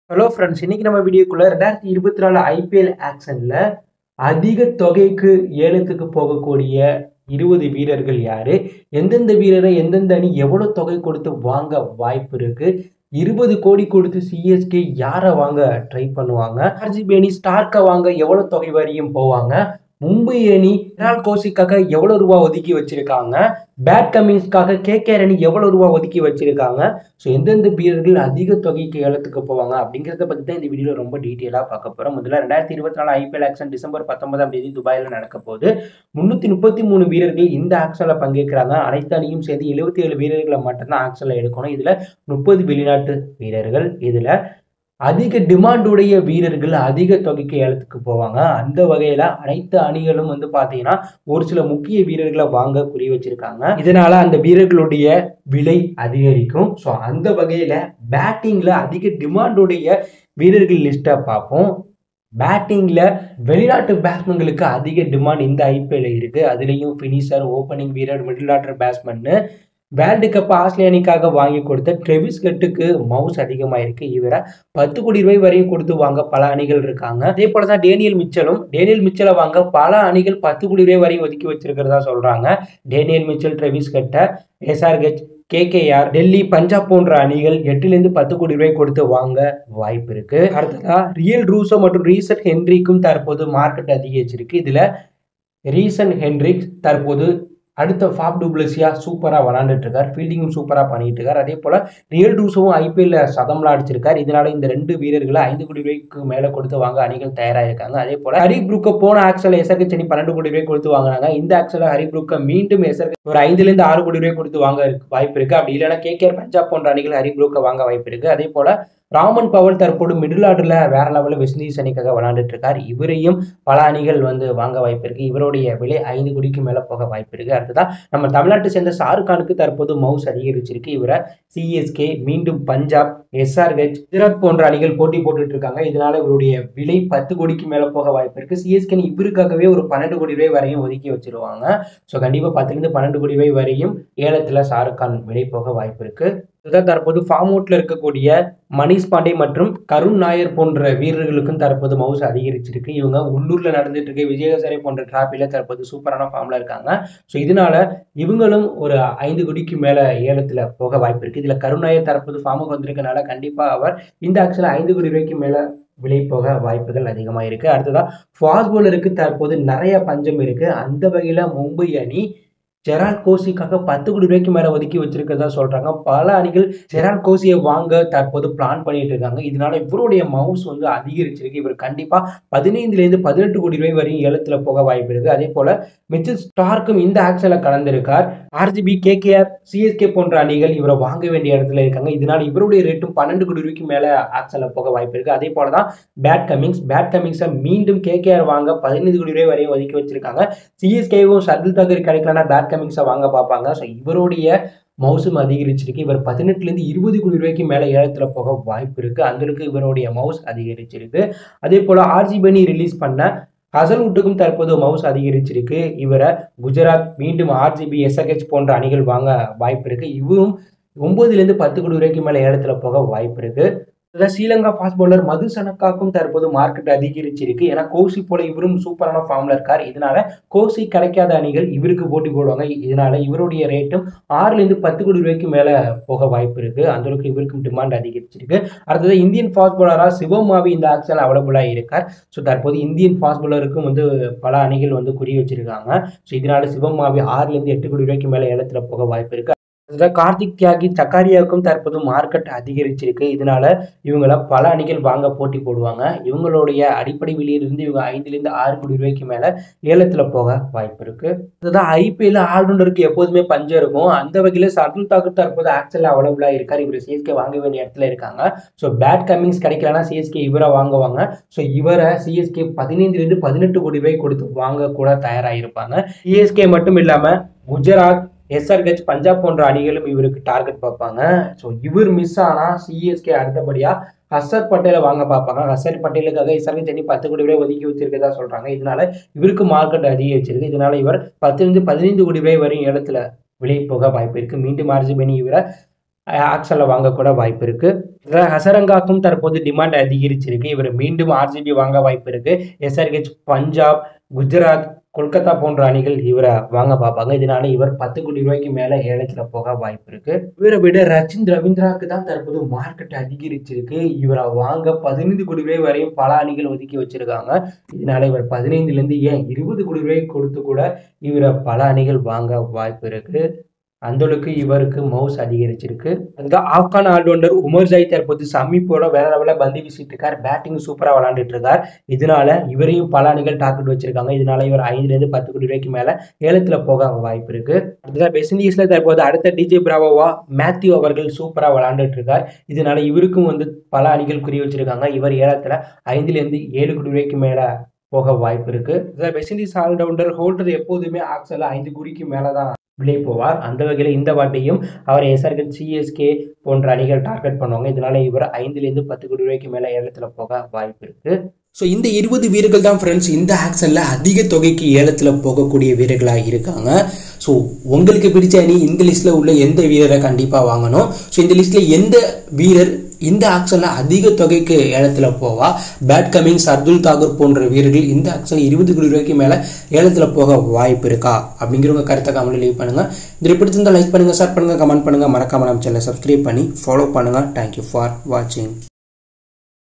Hello friends, இன்னைக்கு நம்ம வீடியோக்குள்ள 2024 ஐபிஎல் ஆக்ஷன்ல அதிக தொகைக்கு ஏலத்துக்கு போகக்கூடிய 20 வீரர்கள் யாரு, எந்தெந்த வீரரை எந்தெந்த அணி எவ்வளவு தொகை கொடுத்து வாங்க வாய்ப்பு இருக்கு, 20 கோடி கொடுத்து சிஎஸ்கே யாரை வாங்க ட்ரை பண்ணுவாங்க, ஆர்சிபி அணி ஸ்டார்க்கை வாங்க எவ்வளவு தொகை வரையும் போவாங்க, மும்பை அணி விராட் கோஹ்லிக்காக எவ்வளவு ரூபாய் ஒதுக்கி வச்சிருக்காங்க, பேட் கமின்ஸ்க்காக கேகேஆர் அணி எவ்வளவு ரூபாய் ஒதுக்கி வச்சிருக்காங்க, ஸோ எந்தெந்த வீரர்கள் அதிக தொகைக்கு ஏலத்துக்கு போவாங்க அப்படிங்கிறத பற்றி தான் இந்த வீடியோவில் ரொம்ப டீட்டெயிலாக பார்க்க போகிறோம். முதல்ல 2024 ஐபிஎல் ஆக்ஷன் டிசம்பர் 19ஆம் தேதி துபாயில் நடக்க போகுது. 333 வீரர்கள் இந்த ஆக்ஷனில் பங்கேற்கிறாங்க. அனைத்து அணியும் சேர்த்து 77 வீரர்களை மட்டும்தான் ஆக்ஷனில் எடுக்கணும். இதில் 30 வெளிநாட்டு வீரர்கள். இதில் அதிக டிமாண்டுடைய வீரர்கள் அதிக தொகைக்கு ஏலத்துக்கு போவாங்க. அந்த வகையில அனைத்து அணிகளும் பாத்தீங்கன்னா ஒரு சில முக்கிய வீரர்களை வாங்க குறி வச்சிருக்காங்க. இதனால அந்த வீரர்களுடைய விலை அதிகரிக்கும். ஸோ அந்த வகையில பேட்டிங்ல அதிக டிமாண்டுடைய வீரர்கள் லிஸ்ட்டை பார்ப்போம். பேட்டிங்ல வெளிநாட்டு பேட்ஸ்மேன்களுக்கு அதிக டிமாண்ட் இந்த ஐபிஎல் இருக்கு. அதுலேயும் ஃபினிஷர், ஓப்பனிங் வீரர், middle order batsman. World cup ஆஸ்திரேலியாவுக்காக வாங்கி கொடுத்த ட்ரெவிஸ் ஹெட்டுக்கு மவுஸ் அதிகமாக இருக்கு. இவரை 10 கோடி ரூபாய் வரையும் கொடுத்து வாங்க பல அணிகள் இருக்காங்க. அதே போல தான் டேனியல் மிச்சலை வாங்க பல அணிகள் 10 கோடி ரூபாய் வரையும் ஒதுக்கி வச்சிருக்கிறதா சொல்றாங்க. டேனியல் மிச்சல், ட்ரெவிஸ் ஹெட்டை எஸ்ஆர்ஹெச், கேகேஆர், டெல்லி, பஞ்சாப் போன்ற அணிகள் 8லிருந்து 10 கோடி ரூபாய் கொடுத்து வாங்க வாய்ப்பு இருக்கு. அடுத்ததா ரியல் ரூசோ மற்றும் ரீசன் ஹென்ரிக்கும் தற்போது மார்க்கெட் அதிகரிச்சிருக்கு. இதுல ரீசன் ஹென்ரிக் தற்போது அடுத்த ஃபாப் டுப்ளஸியா சூப்பரா விளாண்டுட்டு இருக்கார். ஃபீல்டிங்கும் சூப்பரா பண்ணிட்டு இருக்கார். அதே போல ரியல் ரூசோவும் ஐபிஎல்ல சதம்லாம் அடிச்சிருக்காரு. இதனால இந்த 2 வீரர்களை 5 கோடி ரூபாய்க்கு மேல கொடுத்து வாங்க அணிகள் தயாராயிருக்காங்க. அதே போல ஹரி ப்ரூக்கை போன ஆக்ஷன்ல எஸ்ஆர்ஹெச் அணி 12 கோடி ரூபாய் கொடுத்து வாங்கினாங்க. இந்த ஆக்ஷன்ல ஹரி ப்ரூக்கை மீண்டும் எஸ்ஆர்ஹெச் ஒரு 5லிருந்து 6 கோடி ரூபாய் கொடுத்து வாங்க வாய்ப்பு இருக்கு. அப்படி இல்லைன்னா கேகேஆர், பஞ்சாப் போன்ற அணிகள் ஹரி ப்ரூக்கை வாங்க வாய்ப்பு இருக்கு. அதே போல ராமன் பவல் தற்போது மிடில் ஆர்டர்ல வேற லெவலில் வெஸ்ட் இண்டீஸ் அணிக்காக விளையாண்டுட்டு இருக்கார். இவரையும் பல அணிகள் வாங்க வாய்ப்பு இருக்கு. இவருடைய விலை 5 கோடிக்கு மேல போக வாய்ப்பு இருக்கு. அடுத்ததான் நம்ம தமிழ்நாட்டை சேர்ந்த ஷாருக்கானுக்கு தற்போது மவுஸ் அதிகரிச்சிருக்கு. இவரை சிஎஸ்கே, மீண்டும் பஞ்சாப், எஸ்ஆர்ஹெச், குஜராத் போன்ற அணிகள் போட்டி போட்டுட்டு இருக்காங்க. இதனால இவருடைய விலை 10 கோடிக்கு மேல போக வாய்ப்பு இருக்கு. சிஎஸ்கே இவருக்காகவே ஒரு 12 கோடி ரூபாய் வரையும் ஒதுக்கி வச்சிருவாங்க. ஸோ கண்டிப்பா 10லிருந்து 12 கோடி ரூபாய் வரையும் ஏலத்துல ஷாருக்கான் விலை போக வாய்ப்பு இருக்கு. இதுதான் தற்போது ஃபார்ம் அவுட்ல இருக்கக்கூடிய மணிஷ் பாண்டே மற்றும் கருண் நாயர் போன்ற வீரர்களுக்கும் தற்போது மவுஸ் அதிகரிச்சிருக்கு. இவங்க உள்ளூர்ல நடந்துட்டு இருக்க விஜயதசரி போன்ற டிராபில தற்போது சூப்பரான ஃபார்ம்ல இருக்காங்க. ஸோ இதனால இவங்களும் ஒரு 5 கோடிக்கு மேல ஏலத்துல போக வாய்ப்பு இருக்கு. இதுல கருண் நாயர் தற்போது ஃபார்முக்கு வந்திருக்கனால கண்டிப்பா அவர் இந்த ஆக்சுவலா 5 கோடி ரூபாய்க்கு மேல விலை போக வாய்ப்புகள் அதிகமாக இருக்கு. அடுத்ததா ஃபாஸ்ட் பவுலருக்கு தற்போது நிறைய பஞ்சம் இருக்கு. அந்த வகையில மும்பை அணி ஜெரால்ட் கோஹ்லிக்காக 10 கோடி ரூபாய்க்கு மேல ஒதுக்கி வச்சிருக்கிறதா சொல்றாங்க. பல அணிகள் ஜெரால்ட் கோஹ்லியை வாங்க தற்போது பிளான் பண்ணிட்டு இருக்காங்க. இதனால இவருடைய மவுஸ் அதிகரிச்சிருக்கு. இவர் கண்டிப்பா 15லிருந்து 18 கோடி ரூபாய் வரையும் ஏலத்துல போக வாய்ப்பு இருக்கு. அதே போல மிச்சல் ஸ்டார்க்கும் இந்த ஆக்ஷன்ல கலந்திருக்கார். ஆர்சிபி, கேகேஆர், சிஎஸ்கே போன்ற அணிகள் இவரை வாங்க வேண்டிய இடத்துல இருக்காங்க. இதனால இவருடைய ரேட்டும் 12 கோடி ரூபாய்க்கு மேல ஆக்ஷன்ல போக வாய்ப்பு இருக்கு. அதே போலதான் பேட் கமின்ஸை மீண்டும் கேகேஆர் வாங்க 15 கோடி ரூபாய் வரையும் ஒதுக்கி வச்சிருக்காங்க. சிஎஸ்கேவும் ஷர்துல் தாக்கூர் கிடைக்கலன்னா பேட் கமின்ஸை வாங்க பார்ப்பாங்க. ஸோ இவருடைய மவுஸும் அதிகரிச்சிருக்கு. இவர் 18லிருந்து 20 கோடி ரூபாய்க்கு மேல ஏலத்துல போக வாய்ப்பு இருக்கு. அந்தளவுக்கு இவருடைய மவுஸ் அதிகரிச்சிருக்கு. அதே போல ஆர்சிபி அணி ரிலீஸ் பண்ண ஹசல்வுட்டுக்கும் தற்போது மவுஸ் அதிகரிச்சிருக்கு. இவரை குஜராத், மீண்டும் ஆர்சிபி, எஸ்ஆர்ஹெச் போன்ற அணிகள் வாங்க வாய்ப்பு இருக்கு. இவரும் 9லிருந்து 10 கோடி ரூபாய்க்கு மேல ஏலத்துல போக வாய்ப்பு இருக்கு. ஸ்ரீலங்கா ஃபாஸ்ட் பவுலர் மதுசனக்காக்கும் தற்போது மார்க்கெட் அதிகரிச்சிருக்கு. ஏன்னா கோஹ்லி போல இவரும் சூப்பரான ஃபார்ம்ல இருக்கார். இதனால கோஹ்லி கிடைக்காத அணிகள் இவருக்கு போட்டி போடுவாங்க. இதனால இவருடைய ரேட்டும் 6லிருந்து 10 கோடி ரூபாய்க்கு மேல போக வாய்ப்பு இருக்கு. அந்த அளவுக்கு இவருக்கும் டிமாண்ட் அதிகரிச்சிருக்கு. அடுத்தது இந்தியன் ஃபாஸ்ட் பவுலரா சிவமாவி இந்த ஆக்ஷன் அவைலபிளா இருக்கார். ஸோ தற்போது இந்தியன் ஃபாஸ்ட் பவுலருக்கும் பல அணிகள் குறி வச்சிருக்காங்க. ஸோ இதனால சிவமாவி 6லிருந்து 8 கோடி ரூபாய்க்கு மேல ஏலத்துல போக வாய்ப்பு இருக்கு. கார்த்திக் தியாகி, சக்காரியாவுக்கும் தற்போது மார்க்கெட் அதிகரிச்சிருக்கு. இதனால இவங்கள பல அணிகள் வாங்க போட்டி போடுவாங்க. இவங்களுடைய அடிப்படை விலையிலிருந்து இவங்க 5லிருந்து 6 கோடி ரூபாய்க்கு மேல ஏலத்துல போக வாய்ப்பு இருக்கு. அதுதான் ஐபிஎல் ஆல்ரவுண்டருக்கு எப்போதுமே பஞ்சம் இருக்கும். அந்த வகையில ஷர்துல் தாக்கூர் தற்போது ஆக்ஷன்ல அவைலபிளா இருக்கார். இவர் சிஎஸ்கே வாங்க வேண்டிய இடத்துல இருக்காங்க. ஸோ பேட் கமின்ஸ் கிடைக்கலன்னா சிஎஸ்கே இவரை வாங்குவாங்க. ஸோ இவரை சிஎஸ்கே 15லிருந்து 18 கோடி ரூபாய் கொடுத்து வாங்க கூட தயாராகிருப்பாங்க. சிஎஸ்கே மட்டும் இல்லாம குஜராத், எஸ்ஆர்ஹெச், பஞ்சாப் போன்ற அணிகளும் இவருக்கு டார்கெட் பார்ப்பாங்க. ஸோ இவர் மிஸ் ஆனா சிஎஸ்கே அடுத்தபடியா ஹர்ஷர் பட்டேலை வாங்க பார்ப்பாங்க. ஹர்ஷர் பட்டேலுக்காக எஸ்ஆர்ஹெச் அணி 10 கோடி ரூபாய் ஒதுக்கி வச்சிருக்கதா சொல்றாங்க. இதனால இவருக்கு மார்க்கெட் அதிகரிச்சிருக்கு. இதனால இவர் 10லிருந்து 15 கோடி ரூபாய் வரையும் ஏலத்துல விலை போக வாய்ப்பு இருக்கு. மீண்டும் ஆர்சிபி அணி இவரை ஆக்ஷன்ல வாங்க கூட வாய்ப்பு இருக்கு. ஹசரங்காக்கும் தற்போது டிமாண்ட் அதிகரிச்சிருக்கு. இவர் மீண்டும் ஆர்சிபி வாங்க வாய்ப்பு இருக்கு. SRH, பஞ்சாப், குஜராத், கொல்கத்தா போன்ற அணிகள் இவரை வாங்க பார்ப்பாங்க. இதனால இவர் 10 கோடி ரூபாய்க்கு மேல ஏலத்துல போக வாய்ப்பு இருக்கு. இவரை விட ரச்சின் ரவீந்திராவுக்கு தான் தற்போது மார்க்கெட் அதிகரிச்சிருக்கு. இவரை வாங்க 15 கோடி ரூபாய் வரையும் பல அணிகள் ஒதுக்கி வச்சிருக்காங்க. இதனால இவர் 15 இருந்து ஏன் 20 கோடி ரூபாய் கொடுத்து கூட இவரை பல அணிகள் வாங்க வாய்ப்பு இருக்கு. அந்த அளவுக்கு இவருக்கு மவுஸ் அதிகரிச்சிருக்கு. அதுதான் ஆப்கான் ஆல்ரவுண்டர் உமர் ஜாய் தற்போது சமீபோட வேற லெவலில் பந்து வீசிட்டு இருக்கார். பேட்டிங் சூப்பரா விளையாண்டுட்டு இருக்கார். இதனால இவரையும் பல அணிகள் டார்கெட் வச்சிருக்காங்க. இதனால இவர் 5 இருந்து 10 கோடி ரூபாய்க்கு மேல ஏலத்துல போக வாய்ப்பு இருக்கு. அதுதான் வெஸ்ட் இண்டீஸ்ல தற்போது அடுத்த DJ பிராவோவா மேத்யூ அவர்கள் சூப்பரா விளையாண்டுட்டு இருக்கார். இதனால இவருக்கும் பல அணிகள் குறி வச்சிருக்காங்க. இவர் ஏலத்துல 5 இருந்து 7 கோடி ரூபாய்க்கு மேல போக வாய்ப்பு இருக்கு. வெஸ்ட் இண்டீஸ் ஆல்ரவுண்டர் ஹோல்டர் எப்போதுமே ஆக்சல்ல 5 கோடிக்கு மேலதான் விலை போவார். அந்த வகையில் இந்த வாட்டியும் அவர் SRH, CSK போன்ற அணிகள் டார்கெட் பண்ணுவாங்க. இதனால இவர் 5 இருந்து 10 கோடி ரூபாய்க்கு மேல ஏலத்துல போக வாய்ப்பு இருக்கு. ஸோ இந்த 20 வீரர்கள் தான் ஃப்ரெண்ட்ஸ் இந்த ஆக்ஷன்ல அதிக தொகைக்கு ஏலத்துல போகக்கூடிய வீரர்களாக இருக்காங்க. ஸோ உங்களுக்கு பிடிச்ச அணி இந்த லிஸ்ட்ல உள்ள எந்த வீரரை கண்டிப்பா வாங்கணும். ஸோ இந்த லிஸ்ட்ல எந்த வீரர் இந்த ஆக்ஷன்ல அதிக தொகைக்கு ஏலத்துல போவா? பேட் கமிங்ஸ், அர்துல் தாக்கூர் போன்ற வீரர்கள் இந்த ஆக்ஷன்ல 20 கோடி ரூபாய்க்கு மேல ஏலத்துல போக வாய்ப்பு இருக்கா அப்படிங்கிறவங்க கருத்தை கமெண்ட்ல லீவ் பண்ணுங்க. இது பிடிச்சிருந்தா லைக் பண்ணுங்க, ஷேர் பண்ணுங்க, கமெண்ட் பண்ணுங்க. மறக்காம நம்ம சேனலை சப்ஸ்கிரைப் பண்ணி ஃபாலோ பண்ணுங்க. தேங்க்யூ ஃபார் வாட்சிங்.